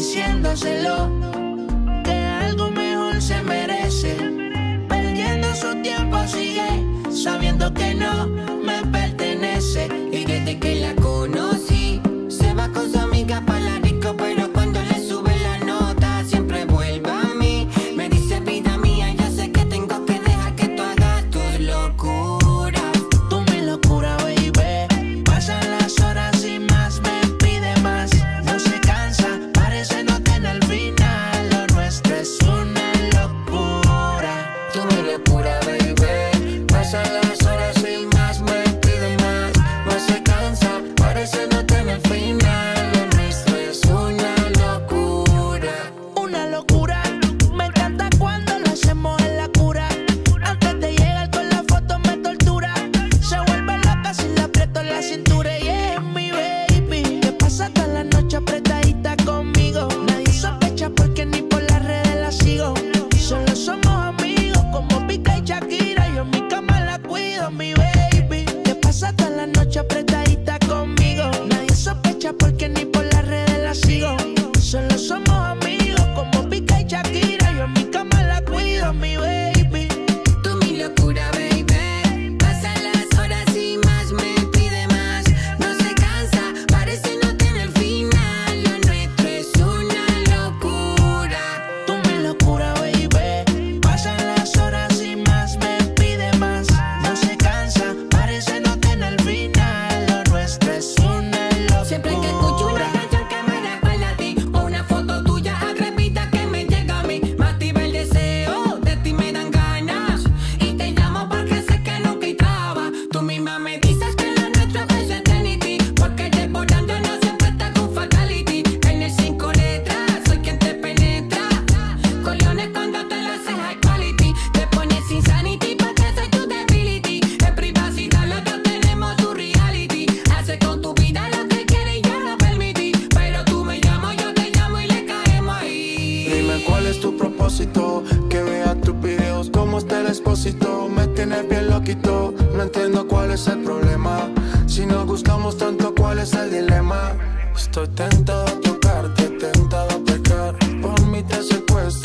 diciéndoselo, que algo mejor se merece. Perdiendo su tiempo sigue, sabiendo que no me pertenece. Y desde que la conocí, se va con su amiga pa' la disco, pero cuando le sube la nota, siempre vuelve a mí. Me dice, vida mía, yo sé que tengo que dejar que tú hagas tus locuras. Tú mi locura, baby. Pasan las horas y más me pide más. No se cansa, parece no tener final. Lo nuestro es una locura. Tú mi locura, baby. Pasan las horas y más me pide más. No se cansa, parece no tener final. Lo nuestro es una locura. Una locura. Me encanta cuando lo hacemos en la cura. Antes de llegar con la foto me tortura. Se vuelve loca si le aprieto la cintura. Y es mi baby, que pasa toda la noche apretadita conmigo. Nadie sospecha porque ni por las redes la sigo. Solo somos amigos como Piqué y Shakira. Yo en mi cama la cuido, mi baby, que pasa toda la noche apretadita conmigo. Nadie sospecha porque ni por las redes la sigo. Solo somos amigos como Piqué y Shakira. Yo en mi cama la cuido, mi baby. Tú mi locura, baby. Pasan las horas y más me pide más. No se cansa, parece no tener final. Lo nuestro es una locura. Tú mi locura, baby. Pasan las horas y más me pide más. No se cansa, parece no tener final. Lo nuestro es una locura. Siempre que escucho una canción que me recuerda a ti, o una foto tuya atrevida que me llega a mí, me activa el deseo, de ti me dan ganas. Y te llamo porque sé que nunca hay traba. Tú misma me dices que lo nuestro es eternity, porque desbordando no siempre está con fatality. En el 5 letras, soy quien te penetra. Coliones cuando te lo haces high quality. Te pones insanity porque soy tu debility. En privacidad los dos tenemos tu reality. Hace con tu vida lo que quieres y yo lo permití. Pero tú me llamas, yo te llamo y le caemos ahí. Dime cuál es tu propósito, que vea tus videos como está el expósito. Me tienes bien loquito, no entiendo cuál es el problema. Si nos gustamos tanto, ¿cuál es el dilema? Estoy tentado a tocarte, tentado a pecar. Por mí te secuestro.